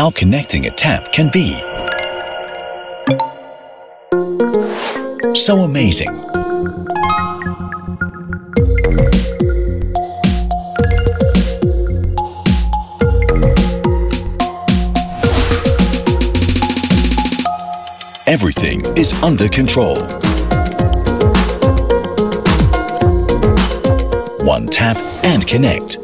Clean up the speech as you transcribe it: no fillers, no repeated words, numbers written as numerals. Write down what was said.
how connecting a tap can be. So amazing. Everything is under control. One tap and connect.